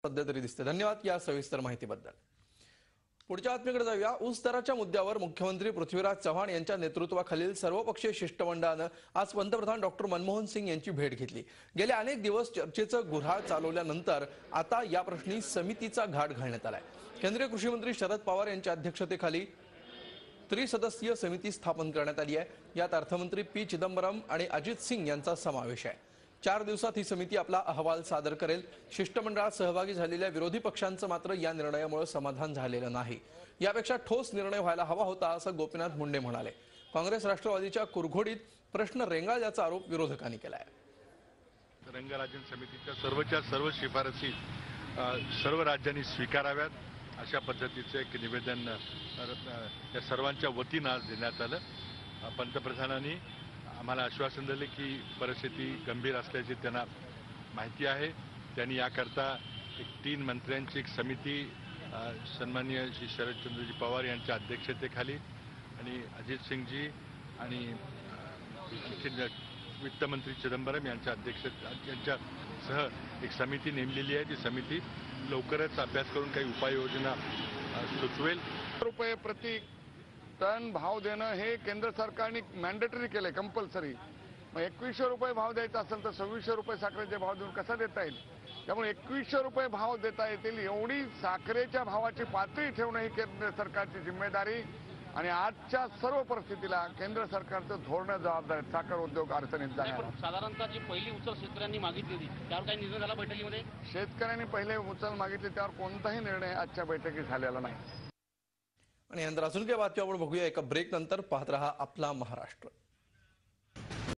सध्या तरी दिसते। धन्यवाद या सविस्तर माहितीबद्दल। पुढच्या बातमीकडे जाऊया। ऊस दराच्या मुद्द्यावर मुख्यमंत्री पृथ्वीराज चव्हाण यांच्या नेतृत्वाखालील सर्वपक्षीय शिष्टमंडळाने आज पंतप्रधान डॉक्टर मनमोहन सिंग यांची भेट घेतली। गेले अनेक दिवस चर्चेचं गुऱ्हाळ चालवल्यानंतर आता या प्रश्नी समितीचा घाट घालण्यात आलाय। केंद्रीय कृषी मंत्री शरद पवार यांच्या अध्यक्षतेखाली त्रिसदस्यीय समिती स्थापन करण्यात आली आहे। यात अर्थमंत्री पी चिदंबरम आणि अजित सिंग यांचा समावेश आहे। 4 दिवसात ही समिती आपला अहवाल सादर करेल। शिष्टमंडळात सहभागी झालेल्या विरोधी पक्षांचं मात्र या निर्णयामुळे समाधान झालेलं नाही। यापेक्षा ठोस निर्णय व्हायला हवा होता असं गोपीनाथ मुंडे म्हणाले। काँग्रेस राष्ट्रवादीच्या कुरघोडीत प्रश्न रेंगाळल्याचा आरोप विरोधकांनी केलाय। रंगराजन समितीच्या सर्वच्या सर्व शिफारसी सर्व राज्यांनी स्वीकाराव्यात अशा पद्धतीचे एक निवेदन या सर्वांच्या वतीनं आज देण्यात आलं। पंतप्रधानांनी आम्हाला आश्वासन दिले की परिस्थिती गंभीर असल्याची त्यांना माहिती आहे। त्यांनी याकरता एक 3 मंत्र्यांची एक समिती सन्माननीय श्री शरदचंद्रजी पवार यांच्या अध्यक्षतेखाली आणि अजित सिंगजी आणि वित्तमंत्री चिदंबरम यांच्या यांच्यासह एक समिती नेमलेली आहे। ती समिती लवकरच अभ्यास करून काही उपाययोजना सुचवेल। रुपये प्रति टन भाव देणं हे केंद्र सरकारने मॅन्डेटरी केलंय, कंपल्सरी। मग 2100 रुपये भाव द्यायचा असेल तर 2600 रुपये साखरेचे भाव देऊन कसा देता येईल? त्यामुळे 2100 रुपये भाव देता येतील एवढी साखरेच्या भावाची पातळी ठेवणं ही केंद्र सरकारची जिम्मेदारी आणि आजच्या सर्व परिस्थितीला केंद्र सरकारचं धोरण जबाबदार आहे। साखर उद्योग अडचणीत जाणार। साधारणतः जी पहिली उचल शेतकऱ्यांनी मागितली होती त्यावर काही निर्णय झाला बैठकीमध्ये? शेतकऱ्यांनी पहिले उचल मागितली त्यावर कोणताही निर्णय आजच्या बैठकीत झालेला नाही। आणि यानंतर अजून काही बातमी आपण बघूया एका ब्रेक नंतर। पाहत रहा आपला महाराष्ट्र।